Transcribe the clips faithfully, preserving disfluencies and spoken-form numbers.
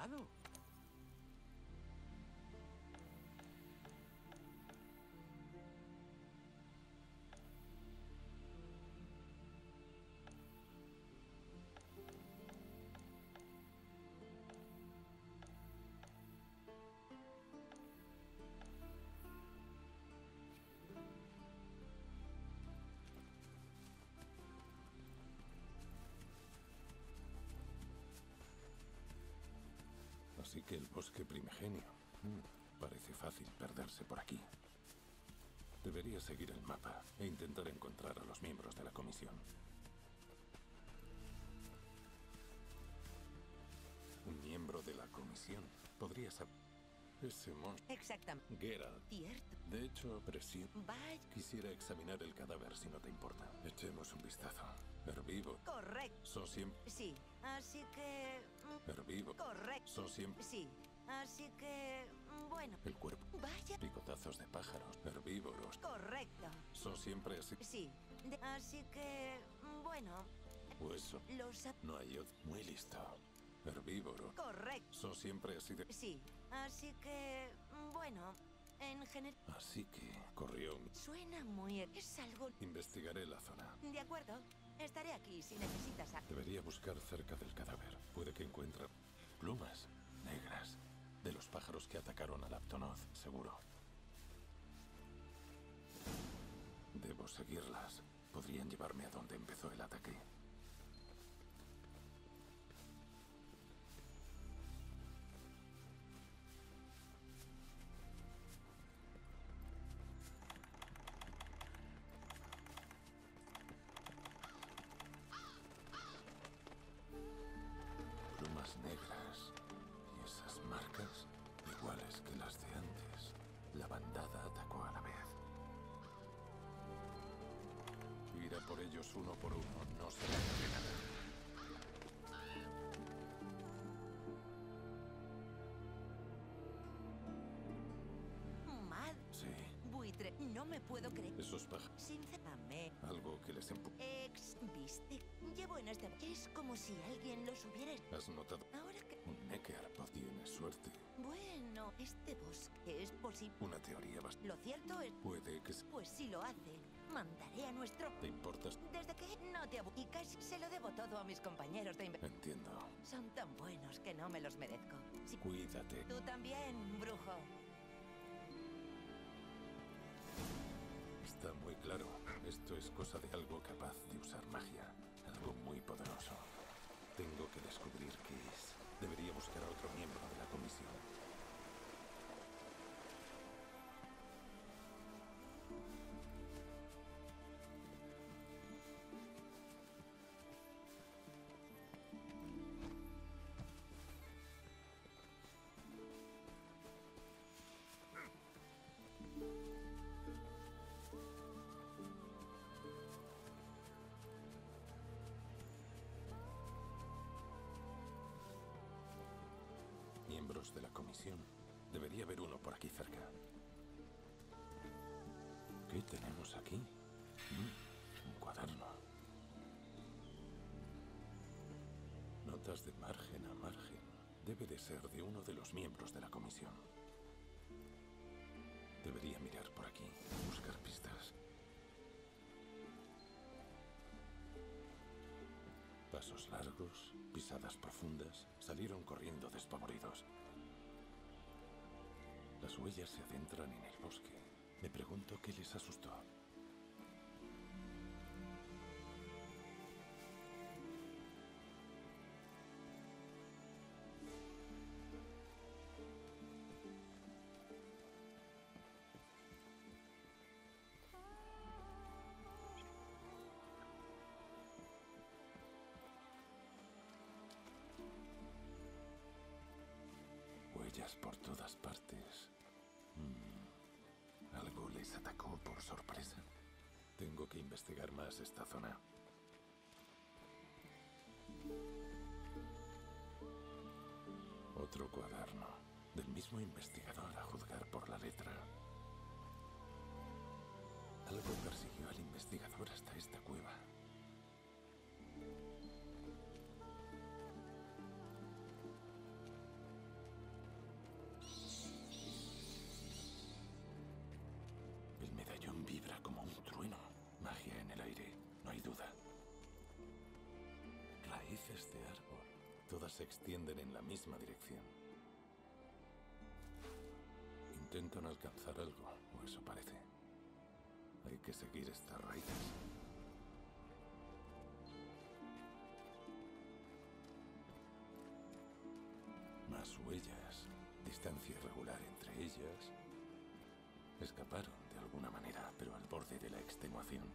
cuidado. Así que el bosque primigenio. Mm, parece fácil perderse por aquí. Debería seguir el mapa e intentar encontrar a los miembros de la comisión. Un miembro de la comisión podría saber. Ese monstruo. Exactamente. Geralt. Cierto. De hecho, presión. Vaya. Quisiera examinar el cadáver si no te importa. Echemos un vistazo. Herbívoro. Correcto. Son siempre. Sí. Así que... mm, Herbívoro. Correcto. Son siempre. Sí. Así que... mm, Bueno. El cuerpo. Vaya. Picotazos de pájaros. Herbívoros. Correcto. Son siempre así. Sí. De- Así que... mm, Bueno. Hueso. Los... ap- No hay otro. Muy listo. Herbívoro. Correcto. Son siempre así de. Sí. Así que... mm, Bueno. En general... Así que corrió. Suena muy... Es algo... Investigaré la zona. De acuerdo. Estaré aquí si necesitas algo. Debería buscar cerca del cadáver. Puede que encuentre plumas negras de los pájaros que atacaron al Aptonoz, seguro. Debo seguirlas. Podrían llevarme a donde empezó el ataque. Plumas negras. Y esas marcas, iguales que las de antes. La bandada atacó a la vez. Ir a por ellos uno por uno no será de nada. Mad... Sí, Buitre. No me puedo creer. esos pájaros. Sinceramente... Algo que les empu... Ex... ¿Viste? Llevo en este... Es como si alguien los hubiera... ¿Has notado? Ahora que... Un Necker. Tienes suerte. Bueno, este bosque es posible. Una teoría bastante... Lo cierto es... Puede que... se- Pues si lo hace, mandaré a nuestro... ¿Te importas? Desde que no te abu... Y casi se lo debo todo a mis compañeros de... inve- Entiendo. Son tan buenos que no me los merezco. Sí. Cuídate. Tú también, brujo. Está muy claro. Esto es cosa de algo capaz de usar magia. Algo muy poderoso. Tengo que descubrir qué es. Debería buscar a otro miembro de la comisión. Miembros de la comisión. Debería haber uno por aquí cerca. ¿Qué tenemos aquí? Mm, un cuaderno. Notas de margen a margen. Debe de ser de uno de los miembros de la comisión. Debería mirar por aquí, buscar pistas. Pasos largos, pisadas profundas, salieron corriendo despavoridos. Las huellas se adentran en el bosque. Me pregunto qué les asustó. Huellas por todas partes. Mm, ¿algo les atacó por sorpresa? Tengo que investigar más esta zona. Otro cuaderno, del mismo investigador a juzgar por la letra. Algo persiguió al investigador hasta esta cueva. todas se extienden en la misma dirección. Intentan alcanzar algo, o eso parece. Hay que seguir estas raíces. Más huellas, distancia irregular entre ellas. Escaparon de alguna manera, pero al borde de la extenuación.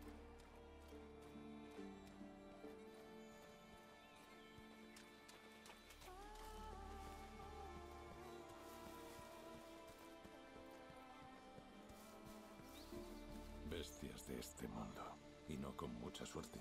Bestias de este mundo, y no con mucha suerte.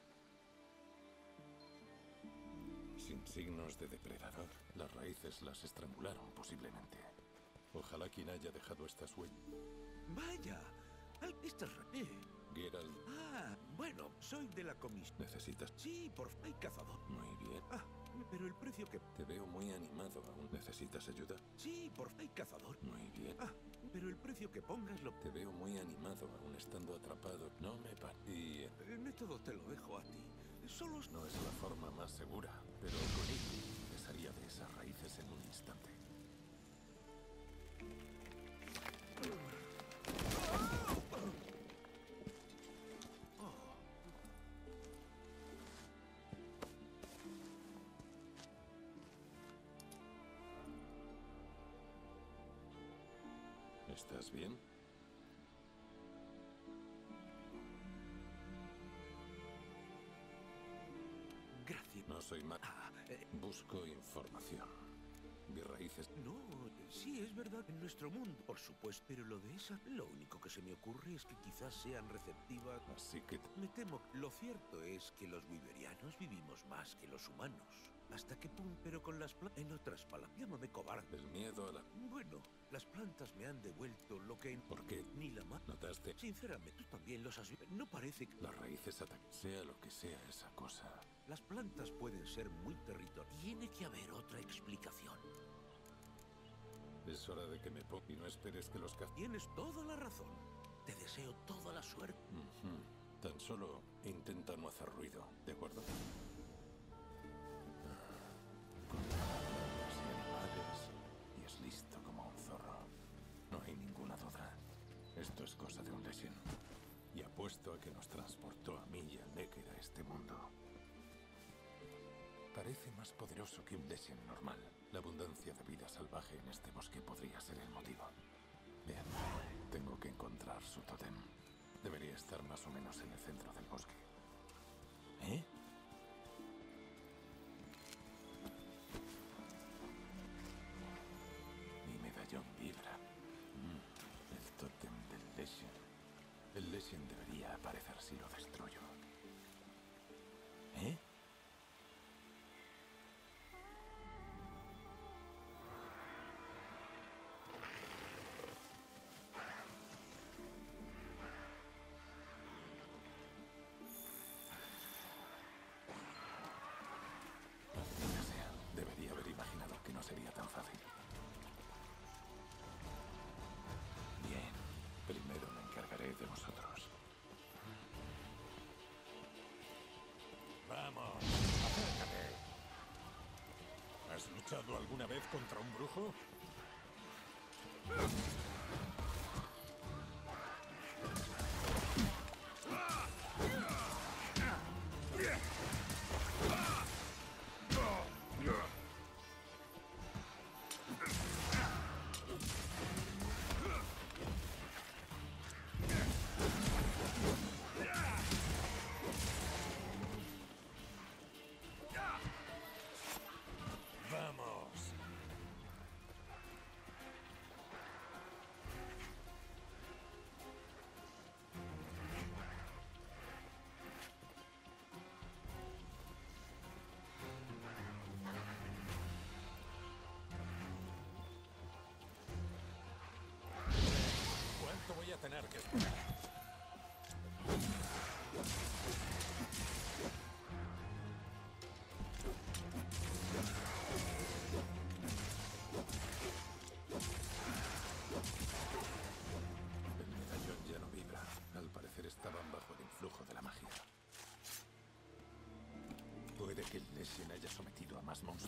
Sin signos de depredador, las raíces las estrangularon posiblemente. Ojalá quien haya dejado estas huellas. Vaya, estas eh. Geralt, Ah, bueno, soy de la comisión. necesitas... Sí, por hay cazador. Muy bien. Ah, pero el precio que... Te veo muy animado aún. ¿Necesitas ayuda? Sí, por hay cazador. Muy bien. Ah, pero el precio que pongas lo... Te veo muy animado aún estando atrapado. No me pa... Y... eh, El método te lo dejo a ti. Solo... no es la forma más segura, pero con ello desharía de esas raíces en un instante. ¿Estás bien? Gracias. No soy mal. Ah, eh, Busco información. Mis raíces... no, sí, es verdad, en nuestro mundo, por supuesto. Pero lo de esa, lo único que se me ocurre es que quizás sean receptivas. Así que... Me temo. Lo cierto es que los wiberianos vivimos más que los humanos. ¿Hasta qué punto? Pero con las plantas... En otras palabras, llámame cobarde. El miedo a la... Bueno, las plantas me han devuelto lo que... ¿Por qué? Ni la más... ¿Notaste? Sinceramente, tú también los has... No parece que... Las raíces atacan. Sea lo que sea esa cosa. Las plantas pueden ser muy territoriales. Tiene que haber otra explicación. Es hora de que me ponga y no esperes que los caz... Tienes toda la razón. Te deseo toda la suerte. Ujú. Tan solo intenta no hacer ruido, ¿de acuerdo? Con palabras y animales, y es listo como un zorro. No hay ninguna duda. Esto es cosa de un Leshen. Y apuesto a que nos transportó a mí y a Necker a este mundo. Parece más poderoso que un Leshen normal. La abundancia de vida salvaje en este bosque podría ser el motivo. Bien, tengo que encontrar su tótem. Debería estar más o menos en el centro del bosque. ¿Eh? Mi medallón vibra. Mm, el tótem del Leshen. El Leshen debería aparecer si lo destruyo. ¿Eh? Maldita sea. Debería haber imaginado que no sería tan fácil. Bien. Primero me encargaré de vosotros. Vamos, acércate. ¿Has luchado alguna vez contra un brujo? Vamos. ¿Cuánto voy a tener que esperar? El medallón ya no vibra. Al parecer estaban bajo el influjo de la magia. Puede que el Leshen haya sometido a más monstruos.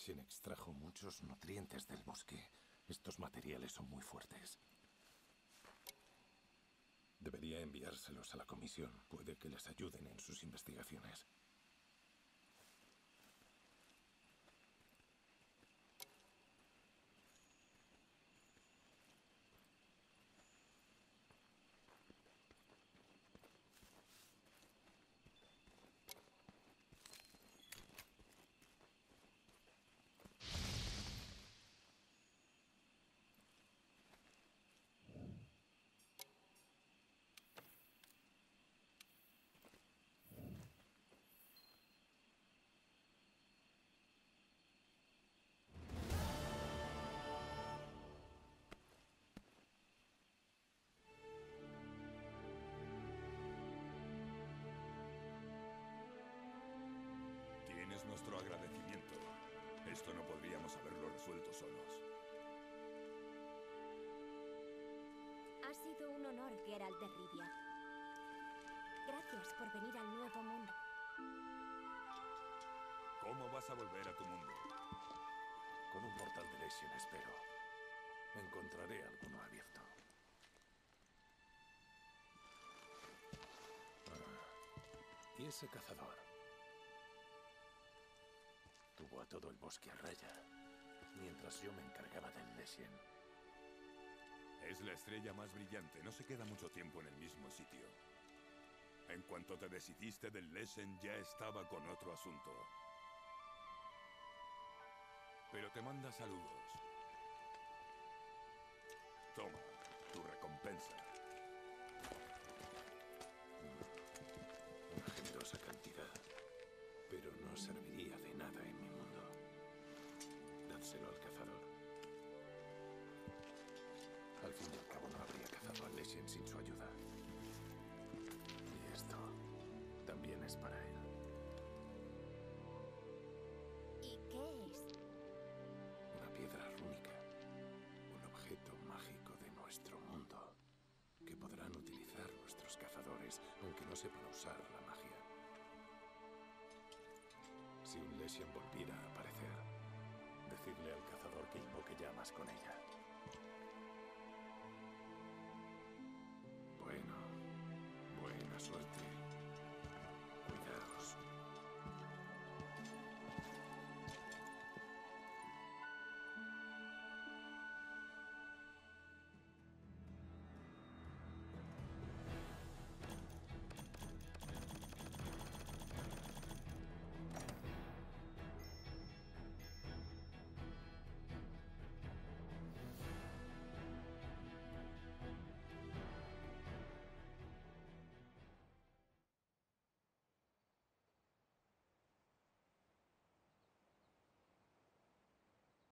Leshen extrajo muchos nutrientes del bosque. Estos materiales son muy fuertes. Debería enviárselos a la comisión. Puede que les ayuden en sus investigaciones. Tienes nuestro agradecimiento. Esto no podríamos haberlo resuelto solos. Ha sido un honor, Geralt de Rivia. Gracias por venir al Nuevo Mundo. ¿Cómo vas a volver a tu mundo? Con un portal de Leshen, espero. Encontraré alguno abierto. Ah, ¿y ese cazador? Tuvo a todo el bosque a raya, mientras yo me encargaba del Leshen. Es la estrella más brillante. No se queda mucho tiempo en el mismo sitio. En cuanto te deshiciste del Leshen, ya estaba con otro asunto. Pero te manda saludos. Toma, tu recompensa. Una generosa cantidad, pero no serviría de nada en mi mundo. Dádselo al cazador. Al fin y al cabo no habría cazado al Leshen sin su ayuda. Y esto también es para él. ¿Y qué es? Una piedra rúnica. Un objeto mágico de nuestro mundo. Que podrán utilizar nuestros cazadores, aunque no sepan usar la magia. Si un Leshen volviera a aparecer, decidle al cazador que invoque llamas con ella.